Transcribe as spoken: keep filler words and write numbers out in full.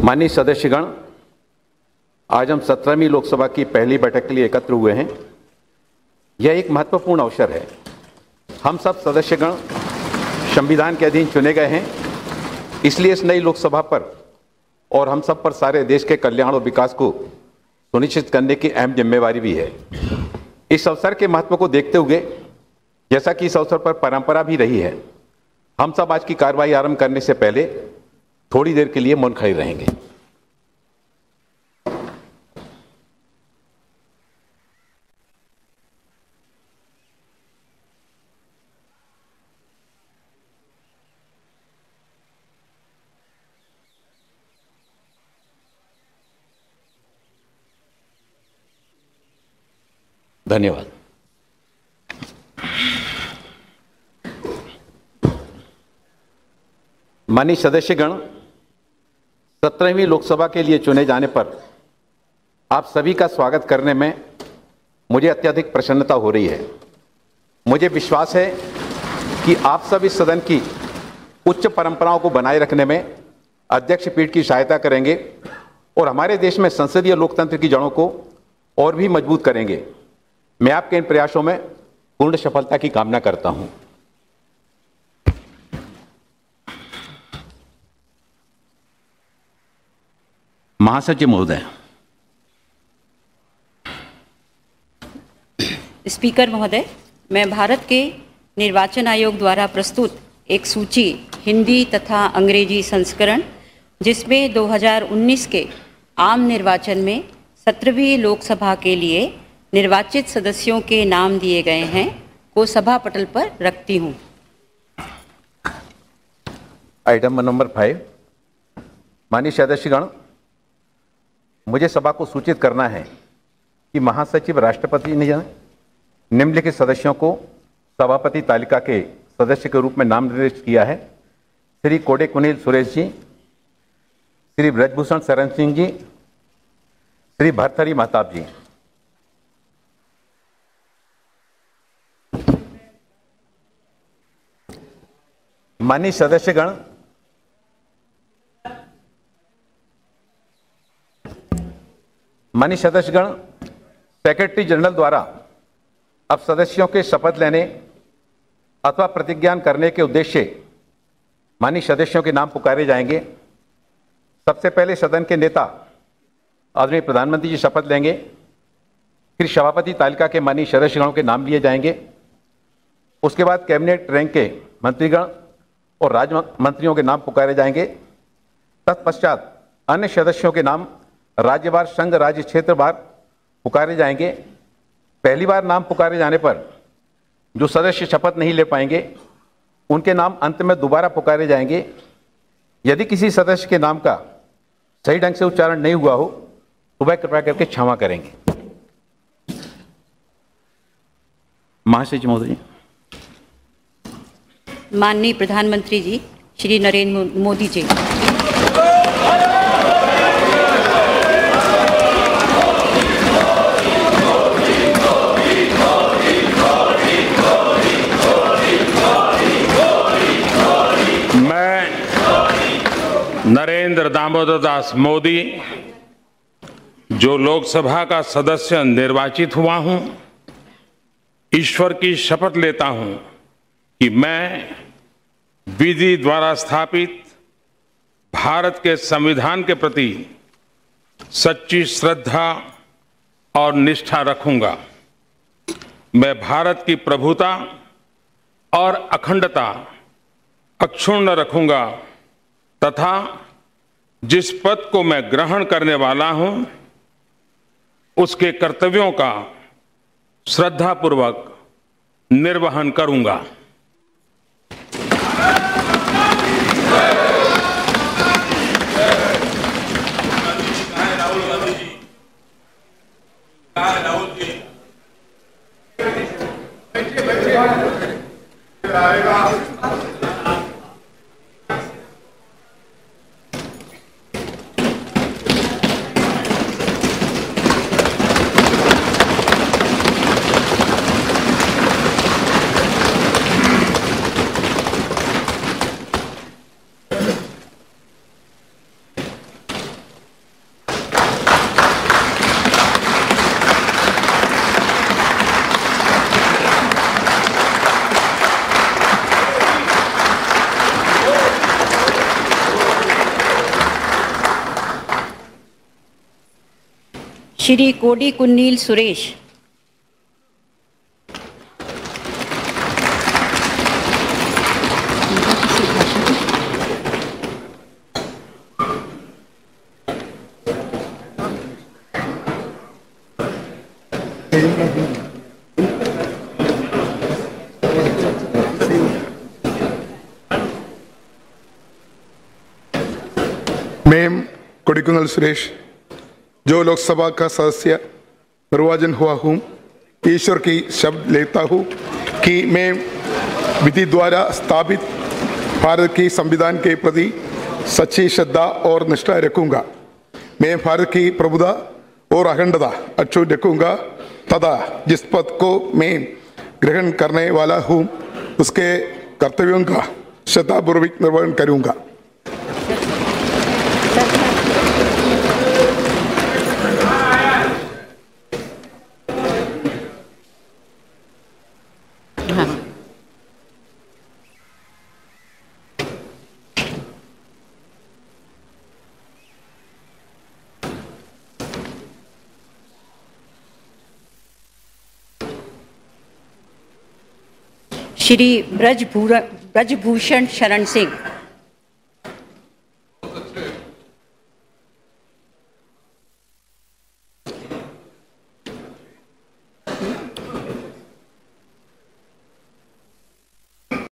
माननीय सदस्यगण, आज हम सत्रहवीं लोकसभा की पहली बैठक के लिए एकत्र हुए हैं। यह एक महत्वपूर्ण अवसर है। हम सब सदस्यगण संविधान के अधीन चुने गए हैं, इसलिए इस नई लोकसभा पर और हम सब पर सारे देश के कल्याण और विकास को सुनिश्चित करने की अहम जिम्मेवारी भी है। इस अवसर के महत्व को देखते हुए, जैसा कि इस अवसर पर परंपरा भी रही है, हम सब आज की कार्रवाई आरंभ करने से पहले थोड़ी देर के लिए मौन खड़े रहेंगे। धन्यवाद। माननीय सदस्यगण, सत्रहवीं लोकसभा के लिए चुने जाने पर आप सभी का स्वागत करने में मुझे अत्यधिक प्रसन्नता हो रही है। मुझे विश्वास है कि आप सब इस सदन की उच्च परंपराओं को बनाए रखने में अध्यक्ष पीठ की सहायता करेंगे और हमारे देश में संसदीय लोकतंत्र की जड़ों को और भी मजबूत करेंगे। मैं आपके इन प्रयासों में पूर्ण सफलता की कामना करता हूं। महासचिव महोदय। स्पीकर महोदय, मैं भारत के निर्वाचन आयोग द्वारा प्रस्तुत एक सूची हिंदी तथा अंग्रेजी संस्करण, जिसमें दो हज़ार उन्नीस के आम निर्वाचन में सत्रहवीं लोकसभा के लिए निर्वाचित सदस्यों के नाम दिए गए हैं, को सभा पटल पर रखती हूं। Item number five. माननीय सदस्यगण, मुझे सभा को सूचित करना है कि महासचिव राष्ट्रपति ने निम्नलिखित सदस्यों को सभापति तालिका के सदस्य के रूप में नाम निर्दिष्ट किया है। श्री कोडे कुनील सुरेश जी, श्री ब्रजभूषण शरण सिंह जी, श्री भरथरी महताब जी। माननीय सदस्यगण, माननीय सदस्यगण, सेक्रेटरी जनरल द्वारा अब सदस्यों के शपथ लेने अथवा प्रतिज्ञान करने के उद्देश्य से माननीय सदस्यों के नाम पुकारे जाएंगे। सबसे पहले सदन के नेता आदरणीय प्रधानमंत्री जी शपथ लेंगे, फिर सभापति तालिका के माननीय सदस्यगणों के नाम लिए जाएंगे। उसके बाद कैबिनेट रैंक के मंत्रीगण और राज्य मंत्रियों के नाम पुकारे जाएंगे। तत्पश्चात अन्य सदस्यों के नाम राज्यवार, संघ, राज्य, क्षेत्रवार पुकारे जाएंगे। पहली बार नाम पुकारे जाने पर जो सदस्य शपथ नहीं ले पाएंगे, उनके नाम अंत में दोबारा पुकारे जाएंगे। यदि किसी सदस्य के नाम का सही ढंग से उच्चारण नहीं हुआ हो तो वह कृपया करके क्षमा करेंगे। महासचिव महोदय। माननीय प्रधानमंत्री जी श्री नरेंद्र मोदी जी, मैं नरेंद्र दामोदर दास मोदी, जो लोकसभा का सदस्य निर्वाचित हुआ हूं, ईश्वर की शपथ लेता हूं कि मैं विधि द्वारा स्थापित भारत के संविधान के प्रति सच्ची श्रद्धा और निष्ठा रखूंगा। मैं भारत की प्रभुता और अखंडता अक्षुण्ण रखूंगा तथा जिस पद को मैं ग्रहण करने वाला हूं, उसके कर्तव्यों का श्रद्धापूर्वक निर्वहन करूंगा। श्री कोडी कुन्नील सुरेश। मैं कोडिकुन्नल सुरेश, जो लोकसभा का सदस्य निर्वाचन हुआ हूँ, ईश्वर की शब्द लेता हूँ कि मैं विधि द्वारा स्थापित भारत की संविधान के प्रति सच्ची श्रद्धा और निष्ठा रखूँगा। मैं भारत की प्रभुता और अखंडता अक्षुण्ण रखूँगा तथा जिस पद को मैं ग्रहण करने वाला हूँ उसके कर्तव्यों का श्रद्धापूर्वक निर्वहन करूँगा। श्री ब्रजभूषण शरण सिंह।